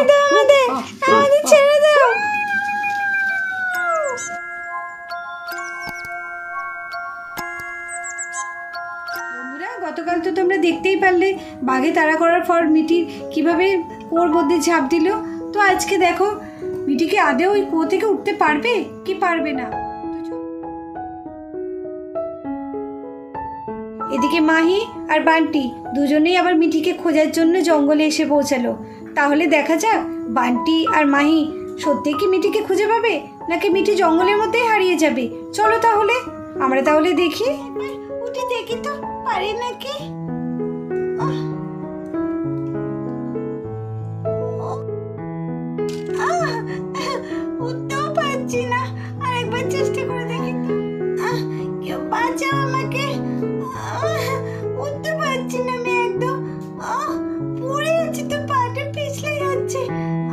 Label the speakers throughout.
Speaker 1: ছেড়ে দাও আমাদের, আমাদের ছেড়ে দাও। বন্ধুরা, গতকাল তো তোমরা দেখতেই পারলে বাঘে তাড়া করার পর মিটি কিভাবে কুয়োর মধ্যে ঝাঁপ দিল। তো আজকে দেখো মিটিকে আদেও ওই কুয়ো থেকে উঠতে পারবে কি পারবে না। এদিকে মাহি আর বান্টি দুজনেই আবার মিঠিকে খোঁজার জন্য জঙ্গলে এসে পৌঁছালো। তাহলে দেখা যাক বান্টি আর মাহি সত্যি কি মিঠিকে খুঁজে পাবে নাকি মিঠি জঙ্গলের মধ্যেই হারিয়ে যাবে। চলো তাহলে আমরা তাহলে দেখি, উঠে দেখি তো পারে নাকি। উঠতেও পারছি না, আরেকবার চেষ্টা করে দেখি তো। কেউ বাঁচাও আমাকে, উঠতে পারছি না আমি একদম, পড়ে যাচ্ছি তো, পাটা পিছলে যাচ্ছে,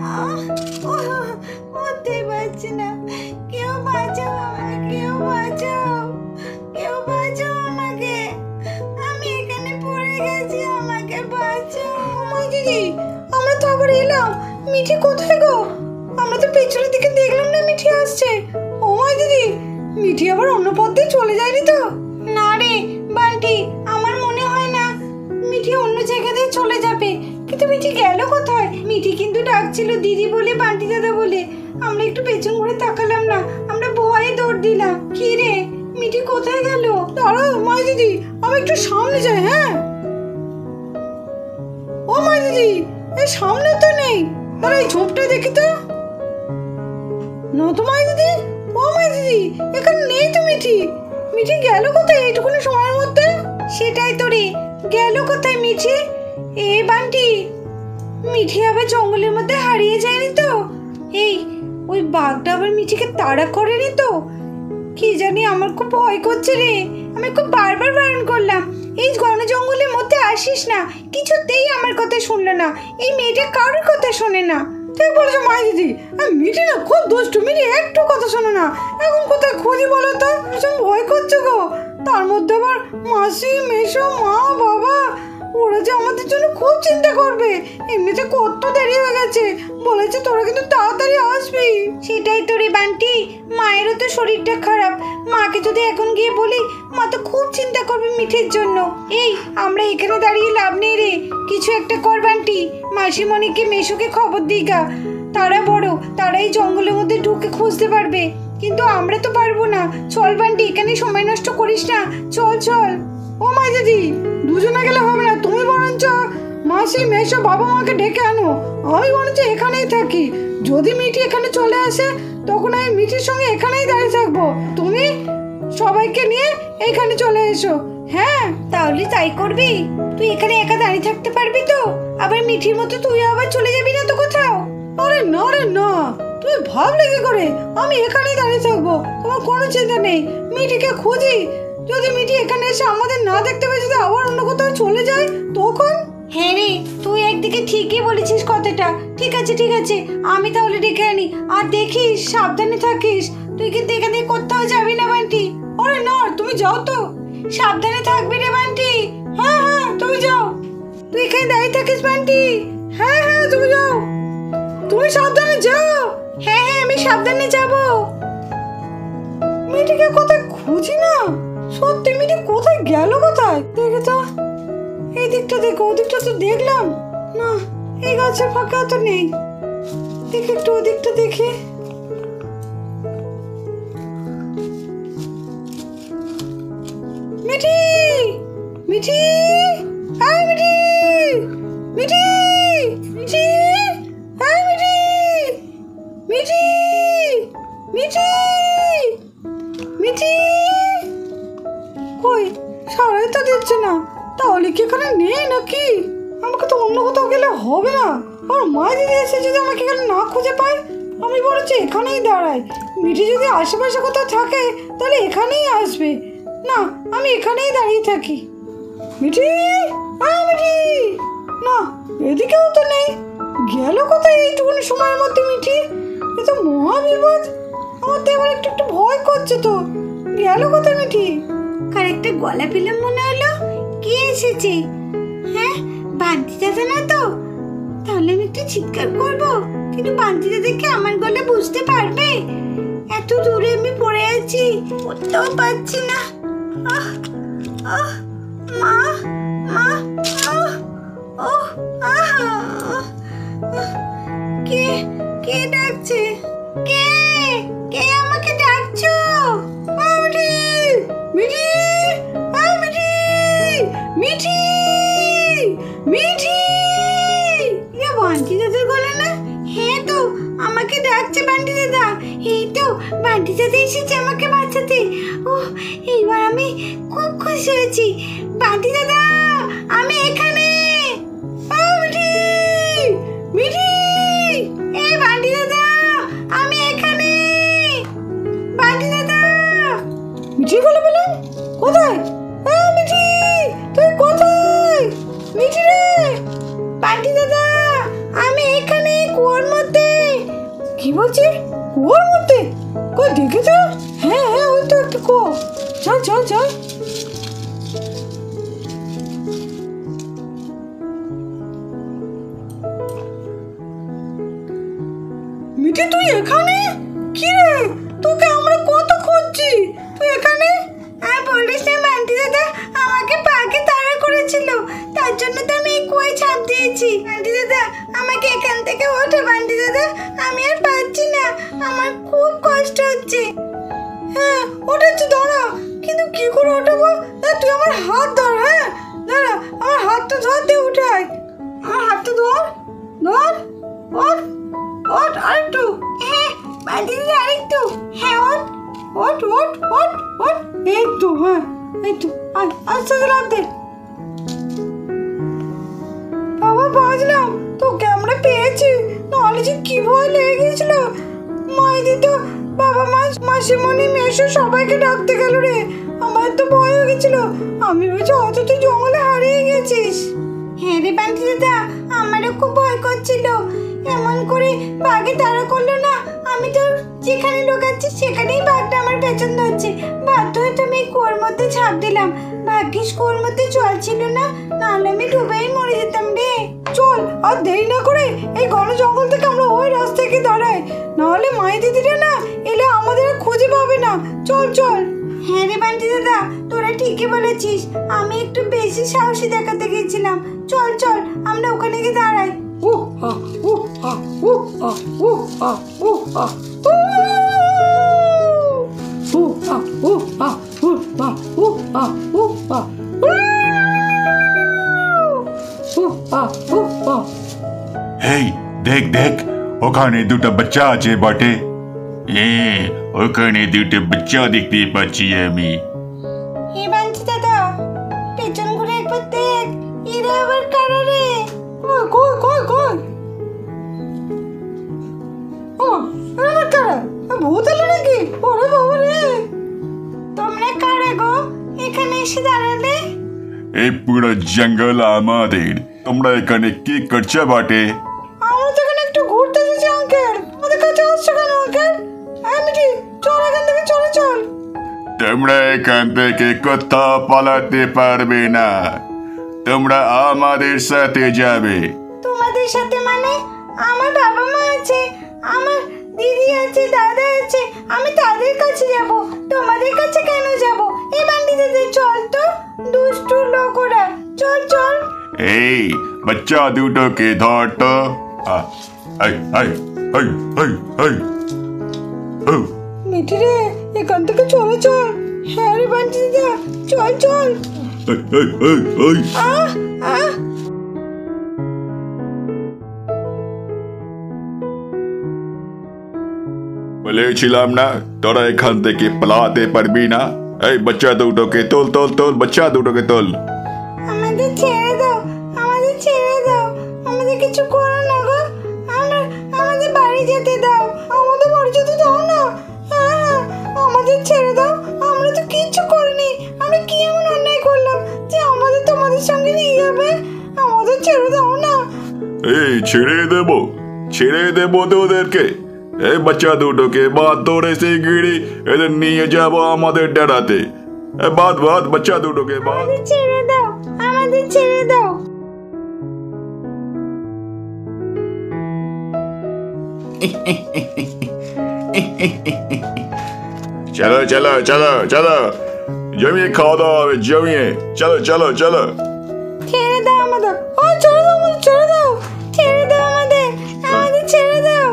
Speaker 1: উঠতেই পারছি না। কেউ বাঁচাও আমাকে, কেউ বাঁচাও, কেউ বাঁচাও আমাকে, আমি এখানে পড়ে গেছি, আমাকে বাঁচাও। দিদি আমরা তো আবার এলাম, মিঠি কোথায় গো? আমরা তো পেছনের দিকে দেখলাম না মিঠি আসছে। ও মা দিদি, মিঠি আবার অন্য পথ দিয়ে চলে যায়নি তো? না রে বান্টি, আমার মনে হয় না মিঠি অন্য জায়গা দিয়ে চলে যাবে। কিন্তু মিঠি গেল কোথায়? মিঠি কিন্তু ডাকছিল দিদি বলে, বান্টি দাদা বলে। আমরা একটু পেছন ঘুরে তাকালাম না, আমরা ভয়ে দৌড় দিলাম। কি রে, মিঠি কোথায় গেল? দাঁড়াও মা দিদি, আমি একটু সামনে যাই। হ্যাঁ ও মা দিদি, এই সামনে তো নেই, দাঁড়া এই ঝোপটা দেখি তো। না তো মা দিদি, ও মা দিদি এখানে নেই তো মিঠি। মিঠি গেল কোথায় এইটুকুনি সময়ের মধ্যে? সেটাই তো রে, গেল কোথায় মিঠি? এ বান্টি, মিঠি আবার জঙ্গলের মধ্যে হারিয়ে যায়নি তো? এই ওই বাঘটা আবার মিঠিকে তাড়া করেনি তো? কি জানি, আমার খুব ভয় করছে রে। আমি খুব বারবার বারণ করলাম এই ঘন জঙ্গলের মধ্যে আসিস না, কিছুতেই আমার কথা শুনলো না। এই মেয়েটা কারোর কথা শোনে না। ঠিক বলেছো মা দিদি, মিঠি না খুব দুষ্টু, মিঠি একটু কথা শোনে না। এখন কোথায় খুঁজি বলো তো? ভীষণ ভয় করছে গো। তার মধ্যে আবার মাসি, মেশো, মা, বাবা ওরা যে আমাদের জন্য খুব চিন্তা করবে। এমনিতে কত দেরি হয়ে গেছে, বলেছে তোরা কিন্তু তাড়াতাড়ি আসবি। সেটাই তো রে বান্টি, মায়েরও তো শরীরটা খারাপ। মাকে যদি এখন গিয়ে বলি, মা তো খুব চিন্তা করবে মিঠির জন্য। এই আমরা এখানে দাঁড়িয়ে লাভ নেই রে, কিছু একটা কর বান্টি। মাসিমণিকে, মেশোকে খবর দিই গা, তারা বড়, তারা এই জঙ্গলের মধ্যে ঢুকে খুঁজতে পারবে, কিন্তু আমরা তো পারবো না। চল বান্টি, এখানে সময় নষ্ট করিস না, চল চল। ও মা দিদি, দুজনে গেলে হবে না, তুমি বরঞ্চ মাসি, মেশো, বাবা মাকে ডেকে আনো। আমি বরঞ্চ এখানেই থাকি। যদি মিঠি এখানে চলে আসে তখন আমি মিঠির সঙ্গে এখানেই দাঁড়িয়ে থাকবো। তুমি সবাইকে নিয়ে এখানে চলে এসো। হ্যাঁ তাহলে তাই করবি? তুই এখানে একা দাঁড়িয়ে থাকতে পারবি তো? আবার মিঠির মতো তুই আবার চলে যাবি না তো কোথাও? আরে না রে না, তুই ভাবলে কি করে? আমি এখানেই দাঁড়িয়ে থাকবো, তোমার কোনো চিন্তা নেই। মিঠিকে খুঁজি, যদি মিঠি এখানে এসে আমাদের না দেখতে পেয়ে যদি আবার অন্য কোথাও চলে যায় তখন? হ্যাঁ রে, তুই একদিকে ঠিকই বলেছিস কথাটা। ঠিক আছে ঠিক আছে, আমি তাহলে ডেকে আনি। আর দেখিস সাবধানে থাকিস, তুই কিন্তু এখান থেকে কোথাও যাবি না বান্টি। আরে না, তুমি যাও তো, সাবধানে থাকবি রে বান্টি। হ্যাঁ হ্যাঁ তুমি যাও, তুই এখানে দাঁড়িয়ে থাকিস বান্টি। হ্যাঁ হ্যাঁ তুমি যাও, তুমি সাবধানে যাও। হ্যাঁ হ্যাঁ আমি সাবধানে যাবো। মিঠিকে কোথায় খুঁজি না, সত্যি মিঠি কোথায় গেল? কোথায় দেখে তো, এই দিকটা দেখো, ওদিকটা তো দেখলাম না, এই গাছের ফাঁকা তো নেই। দেখি একটু ওদিকটা দেখি। মিঠি, মিঠি, আয় মিঠি, মিঠি, মিঠি, আয় মিঠি, মিঠি, মিঠি, মিঠি, কই সারাই তো দিচ্ছে না। তাহলে কি এখানে নেই নাকি? আমাকে তো অন্য কোথাও গেলে হবে না। আর মা দিদি এসে যদি আমাকে এখানে না খুঁজে পায়, আমি বলছি এখানেই দাঁড়াই। মিঠি যদি আশেপাশে কোথাও থাকে তাহলে এখানেই আসবে। না, আমি এখানেই দাঁড়িয়ে থাকি। মিঠি, আয় মিঠি, না এদিকেও তো নেই। গেল কোথায় এইটুকুনি সময়ের মধ্যে মিঠি? এ তো মহা বিপদ। আমার তো এবার একটু একটু ভয় করছে তো। গেল কোথায় মিঠি? কার একটা গলা পেলাম মনে হলো। কে এসেছে? হ্যাঁ বান্টি দাদা না তো? তাহলে আমি একটু চিৎকার করবো, কিন্তু বান্টিটা দেখে আমার গলা বুঝতে পারবে। এত দূরে আমি পড়ে আছি, উঠতেও পারছি না। আহ আহ মা মা আহ ওহ আহ কে কে ডাকছে? কে কে আমাকে ডাকছো? মিঠি মিঠি মিঠি মিঠি মিঠি, এ বান্টি দাদার গলা না? হ্যাঁ তো, আমাকে ডাকছে বান্টি দাদা। এই তো বান্টি দাদা এসেছে আমাকে বাঁচাতে। ও এইবার আমি খুব খুশি হয়েছি। বান্টি দাদা আমি এখানে। মিঠি মিঠি, এই বান্টি দাদা আমি এখানে। বান্টি দাদা, মিঠি বলে বললাম, কোথায়? মিঠি তুই কোথায়? মিঠি রে, বান্টি দাদা আমি এখানে কুয়োর মধ্যে। কি বলছিস? কুয়োর মধ্যে? কই দেখেছ? হ্যাঁ হ্যাঁ, ওই তো একটা কুয়ো। চল চল চল। মিঠি তুই এখানে? কি রে, তোকে আমরা কত খুঁজছি, তুই এখানে? আর বলিস না বান্টি দাদা, আমাকে পাখি তাড়া করেছিল, তার জন্য তো আমি এই কুয়োয় ঝাঁপ দিয়েছি। বান্টি দাদা আমাকে এখান থেকে ওঠো বান্টি দাদা, আমি আর পারছি না, আমার খুব কষ্ট হচ্ছে। হ্যাঁ ওঠাচ্ছি, দাঁড়া। কিন্তু কি করে ওঠাবো? তুই আমার হাত ধর। হ্যাঁ দাঁড়া, আমার হাতটা ধর দিয়ে উঠাই। আমার হাতটা ধর ধর। ওঠ ওঠ, আরেকটু। হ্যাঁ বান্টি দাদা আরেকটু। হ্যাঁ ওঠ ওঠ ওঠ ওঠ ওঠ। এই তো, হ্যাঁ এই তো, আস্তে আস্তে রাখ দে। বাবা বাজলাম, তোকে আমরা পেয়েছি, নাহলে যে কি ভয় লেগে গেছিল। মাইদি তো বাবা মাসিমণি মেশো সবাইকে ডাকতে গেল রে, আমার তো ভয় হয়ে গেছিল। আমি ভেবেছি হয়তো তুই জঙ্গলে হারিয়ে গেছিস। হ্যাঁ রে বান্টি দাদা, আমারও খুব ভয় করছিল। এমন করে বাঘে তাড়া করলো না, আমি তো যেখানে ঢোকাচ্ছি সেখানেই বাঘটা আমার পেছন ধরছে। বাধ্য হয়ে তো আমি কুয়োর মধ্যে ঝাঁপ দিলাম। ভাগ্যিস কুয়োর মধ্যে জল ছিল না, নাহলে আমি ডুবেই মরে যেতাম রে। চল আর দেরি না করে এই ঘন জঙ্গল থেকে আমরা ওই রাস্তায় গিয়ে দাঁড়াই, নাহলে মাই দিদিরা না এলে আমাদের খুঁজে পাবে না। চল চল। হ্যাঁ রে বান্টি দাদা, তোরা ঠিকই বলেছিস, আমি একটু বেশি সাহসী দেখাতে গেছিলাম। চল চল আমরা ওখানে গিয়ে দাঁড়াই।
Speaker 2: এই দেখ দেখ, ওখানে দুটো বাচ্চা আছে বটে। ওখানে দুটো বাচ্চা দেখতে পাচ্ছি আমি।
Speaker 1: হে বান্টি দাদা, পেছন ঘুরে একবার দেখ, এরা আবার কারা রে? কই কই কই কই? ও এরা কারা? ভূত এলো নাকি? ওরে বাবা রে, তোমরা কারা গো এখানে এসে দাঁড়ালে?
Speaker 2: এই পুরো জঙ্গল আমাদের, তোমরা এখানে কি করছো বটে?
Speaker 1: আমরা তো এখানে একটু ঘুরতে এসেছি আঙ্কেল, আমাদের কাছে আসছো কেন আঙ্কেল? মিঠি চল এখান থেকে, চলে চল।
Speaker 2: তোমরা এখান থেকে কোথাও পালাতে পারবে না, তোমরা আমাদের সাথে যাবে।
Speaker 1: তোমাদের সাথে মানে? আমার বাবা মা আছে, আমার দিদি আছে, দাদা আছে, আমি তাদের কাছে যাব, তোমাদের কাছে কেন যাব? এই বান্টি দাদা চল তো, দুষ্টু লোক ওরা, চল চল।
Speaker 2: এই বাচ্চা দুটোকে ধর তো।
Speaker 1: মিঠি রে, এখান থেকে চলে চল। হ্যাঁ রে বান্টি দাদা, চল চল। আহ আহ,
Speaker 2: বলেছিলাম না তোরা এখান থেকে পালাতে পারবি না। এই বাচ্চা দুটোকে তোল তোল তোল, বাচ্চা দুটোকে তোল।
Speaker 1: আমাদের ছেড়ে দাও, আমাদের ছেড়ে দাও, আমাদের কিছু করো না গো, আমাদের বাড়ি যেতে দাও, আমাদের বাড়ি যেতে দাও না। হ্যাঁ আমাদের ছেড়ে দাও, আমরা তো কিচ্ছু করিনি, আমরা কি এমন অন্যায় করলাম যে আমাদের তোমাদের সঙ্গে নিয়ে যাবে? আমাদের ছেড়ে দাও না।
Speaker 2: এই ছেড়ে দেবো তোদেরকে। এই বাচ্চা দুটোকে বাদ ধরে সেই গিড়ি এদের নিয়ে যাব আমাদের ডেরাতে। বাদ বাচ্চা দুটোকে বাদ।
Speaker 1: ছেড়ে দাও, আমাদের ছেড়ে দাও।
Speaker 2: চলো চলো চলো চলো, জমিয়ে খাওয়া দাওয়া হবে, জমিয়ে। চলো চলো চলো।
Speaker 1: ছেড়ে দাও আমাদের, ও ছেড়ে দাও আমাদের, ছেড়ে দাও, ছেড়ে দাও আমাদের, আমাদের ছেড়ে দাও।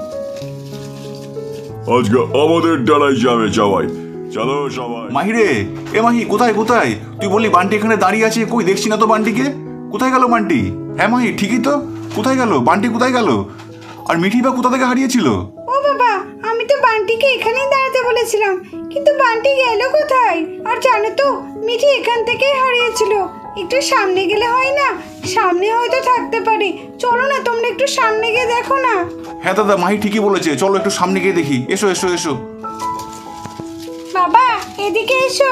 Speaker 2: আজকে আমাদের ডালায় যাবে সবাই, চলো সবাই।
Speaker 3: মাহিরে, এ মাহি, কোথায় কোথায়? তুই বললি বান্টি এখানে দাঁড়িয়ে আছে, কই দেখছি না তো বান্টিকে। কোথায় গেল বান্টি? হ্যাঁ মাহি, ঠিকই তো। কোথায় গেল বান্টি, কোথায় গেল? আর মিঠি বা কোথা থেকে হারিয়েছিল?
Speaker 1: ও বাবা, আমি তো বান্টিকে এখানেই দাঁড়াতে বলেছিলাম, কিন্তু বান্টি গেল কোথায়? আর জানো তো, মিঠি এখান থেকেই হারিয়েছিল। একটু সামনে গেলে হয় না? সামনে হয়তো থাকতে পারে। চলো না, তোমরা একটু সামনে গিয়ে দেখো না।
Speaker 3: হ্যাঁ দাদা, মাহি ঠিকই বলেছে, চলো একটু সামনে গিয়ে দেখি। এসো এসো এসো।
Speaker 1: বাবা, এদিকে এসো।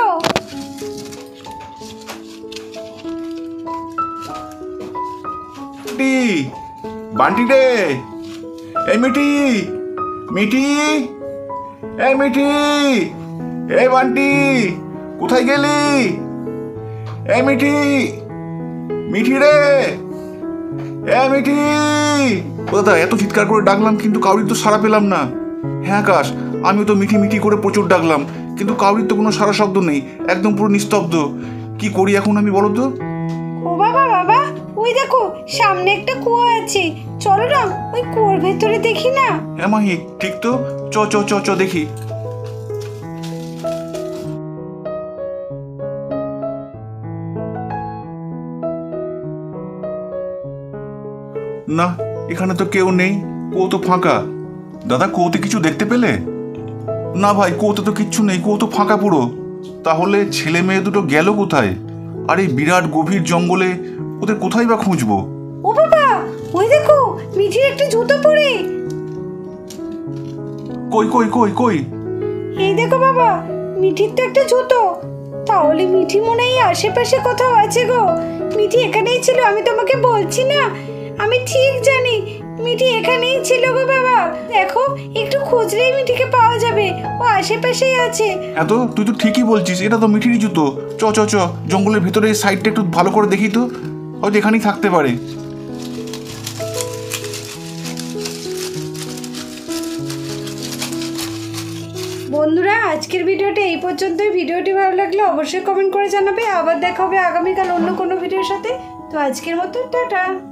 Speaker 3: বান্টি রে, এই মিঠি, মিঠি, এই মিঠি, এই বান্টি, কোথায় গেলি? এই মিঠি, মিঠি রে, এই মিঠি। দাদা, এত চিৎকার করে ডাকলাম কিন্তু কাউরির তো সাড়া পেলাম না। হ্যাঁ আকাশ, আমিও তো মিঠি মিঠি করে প্রচুর ডাকলাম, কিন্তু কাউরির তো কোনো সারা শব্দ নেই, একদম পুরো নিস্তব্ধ। কি করি এখন আমি, বলো তো?
Speaker 1: ও বাবা, বাবা, ওই দেখো সামনে একটা কুয়ো আছে, চলো না ওই কুয়োর ভেতরে দেখি না।
Speaker 3: হ্যাঁ মাহি, ঠিক তো, চ চ চ চ দেখি। না, এখানে তো কেউ নেই, কুয়ো তো ফাঁকা। দাদা, কুয়োতে কিছু দেখতে পেলে? না ভাই, কুয়োতে তো কিচ্ছু নেই, কুয়ো তো ফাঁকা পুরো। তাহলে ছেলে মেয়ে দুটো গেল কোথায়? আর এই বিরাট গভীর জঙ্গলে ওদের কোথায় বা খুঁজবো?
Speaker 1: ও বাবা, ওই দেখো মিঠির একটা জুতো পরে।
Speaker 3: কই কই কই কই?
Speaker 1: এই দেখো বাবা, মিঠির তো একটা জুতো। তাহলে মিঠি মনে হয় আশেপাশে কোথাও আছে গো। মিঠি এখানেই ছিল, আমি তোমাকে বলছি না, আমি ঠিক জানি মিঠি এখানেই ছিল গো বাবা। দেখো, একটু খুঁজলেই মিঠিকে পাওয়া যাবে, ও আশেপাশেই আছে।
Speaker 3: হ্যাঁ তো, তুই তো ঠিকই বলছিস, এটা তো মিঠিরই জুতো। চ চ চ, জঙ্গলের ভেতরে এই সাইডটা একটু ভালো করে দেখি তো, হয়তো এখানেই থাকতে পারে।
Speaker 1: বন্ধুরা, আজকের ভিডিওটা এই পর্যন্তই। ভিডিওটি ভালো লাগলে অবশ্যই কমেন্ট করে জানাবে। আবার দেখা হবে আগামীকাল অন্য কোনো ভিডিওর সাথে। তো আজকের মতো টাটা।